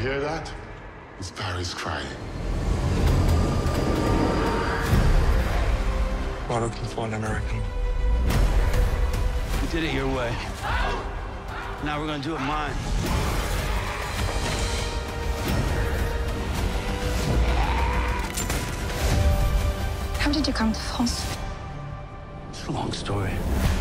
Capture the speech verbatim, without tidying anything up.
hear that? It's Paris crying. We're looking for an American. We did it your way. Now we're gonna do it mine. How did you come to France? It's a long story.